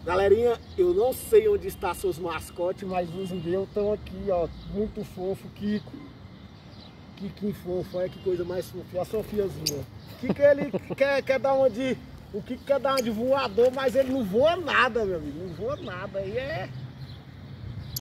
Galerinha, eu não sei onde está seus mascotes, mas os meus estão aqui, ó, muito fofo, Kiko. Kikinho fofo, olha que coisa mais fofa. A Sofiazinha. Kiko, ele quer dar uma de... O Kiko quer dar uma de voador, mas ele não voa nada, meu amigo. Não voa nada. Aí é...